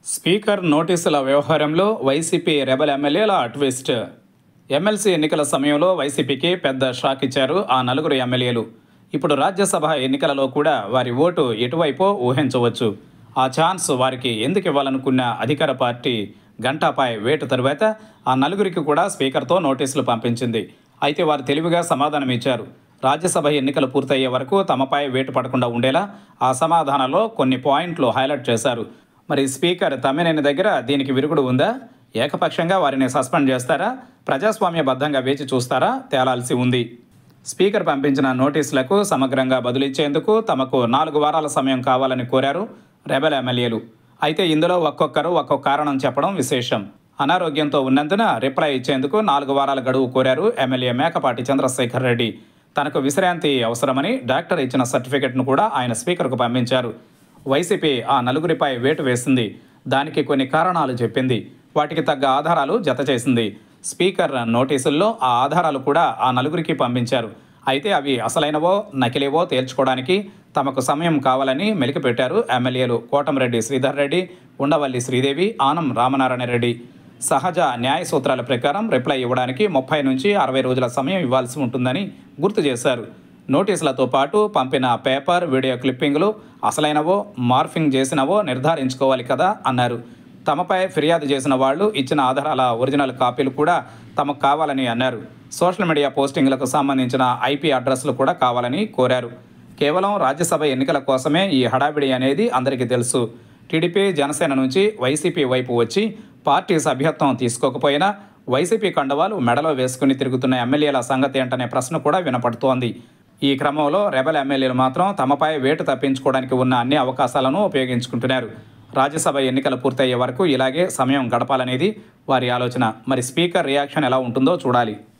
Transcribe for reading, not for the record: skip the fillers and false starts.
Speaker నోటీసుల వ్యవహారంలో YCP rebel ఎమ్మెల్యేల ట్విస్ట్. ఎమ్మెల్సీ ఎన్నికల సమయంలో వైసీపీకి పెద్ద షాక్ ఇచ్చారు ఆ నలుగురు ఎమ్మెల్యేలు. ఇప్పుడు రాజ్యసభ ఎన్నికలలో కూడా వారి ఓటు ఎటువైపో ఊహించవచ్చు. ఆ ఛాన్స్ వారికి ఎందుకు ఇవ్వాలనుకున్న అధికార పార్టీ గంటాపై వేటు తరువాత ఆ నలుగురికి కూడా స్పీకర్తో నోటీసులు పంపించింది. అయితే వారు తెలివిగా సమాధానం ఇచ్చారు. రాజ్యసభ ఎన్నికలు పూర్తయ్యే వరకు తమపై వేటు పడకుండా ఉండేలా ఆ సమాధానంలో కొన్ని పాయింట్లు హైలైట్ చేశారు. మరి స్పీకర్ తమ్మినేని దగ్గర దీనికి విరుగుడు ఉందా? ఏకపక్షంగా వారిని సస్పెండ్ చేస్తారా? ప్రజాస్వామ్యబద్ధంగా వేచి చూస్తారా? తేలాల్సి ఉంది. స్పీకర్ పంపించిన నోటీసులకు సమగ్రంగా బదులిచ్చేందుకు తమకు 4 వారాల సమయం కావాలని కోరారు రెబెల్ ఎమ్మెల్యేలు. అయితే ఇందులో ఒక్కొక్కరు ఒక్కొక్క కారణం చెప్పడం విశేషం. అనారోగ్యంతో ఉన్నందున రిప్లై ఇచ్చేందుకు 4 వారాల గడువు కోరారు ఎమ్మెల్యే మేకపాటి చంద్రశేఖర్ రెడ్డి. తనకు విశ్రాంతి అవసరమని డాక్టర్ ఇచ్చిన సర్టిఫికెట్ను కూడా ఆయన స్పీకర్కు పంపించారు. వైసీపీ ఆ నలుగురిపై వేటు వేసింది. దానికి కొన్ని కారణాలు చెప్పింది. వాటికి తగ్గ ఆధారాలు జత చేసింది. స్పీకర్ నోటీసుల్లో ఆ ఆధారాలు కూడా ఆ నలుగురికి పంపించారు. అయితే అవి అసలైనవో నకిలీవో తేల్చుకోవడానికి తమకు సమయం కావాలని మెలికిపెట్టారు ఎమ్మెల్యేలు కోటంరెడ్డి శ్రీధర్ రెడ్డి, ఉండవల్లి శ్రీదేవి, ఆనం రామనారాయణ రెడ్డి. సహజ న్యాయ సూత్రాల ప్రకారం రిప్లై ఇవ్వడానికి 30 నుంచి 60 రోజుల సమయం ఇవ్వాల్సి ఉంటుందని గుర్తు చేశారు. నోటీసులతో పాటు పంపిన పేపర్, వీడియో క్లిప్పింగ్లు అసలైనవో మార్ఫింగ్ చేసినవో నిర్ధారించుకోవాలి కదా అన్నారు. తమపై ఫిర్యాదు చేసిన వాళ్ళు ఇచ్చిన ఆధారాల ఒరిజినల్ కాపీలు కూడా తమకు కావాలని అన్నారు. సోషల్ మీడియా పోస్టింగ్లకు సంబంధించిన IP అడ్రస్లు కూడా కావాలని కోరారు. కేవలం రాజ్యసభ ఎన్నికల కోసమే ఈ హడావిడి అనేది అందరికీ తెలుసు. టీడీపీ, జనసేన నుంచి వైసీపీ వైపు వచ్చి పార్టీ సభ్యత్వం తీసుకోకపోయినా వైసీపీ కండువాలు మెడలో వేసుకుని తిరుగుతున్న ఎమ్మెల్యేల సంగతి ఏంటనే ప్రశ్న కూడా వినపడుతోంది. ఈ క్రమంలో రెబెల్ ఎమ్మెల్యేలు మాత్రం తమపై వేటు తప్పించుకోవడానికి ఉన్న అన్ని అవకాశాలను ఉపయోగించుకుంటున్నారు. రాజ్యసభ ఎన్నికలు పూర్తయ్యే వరకు ఇలాగే సమయం గడపాలనేది వారి ఆలోచన. మరి స్పీకర్ రియాక్షన్ ఎలా ఉంటుందో చూడాలి.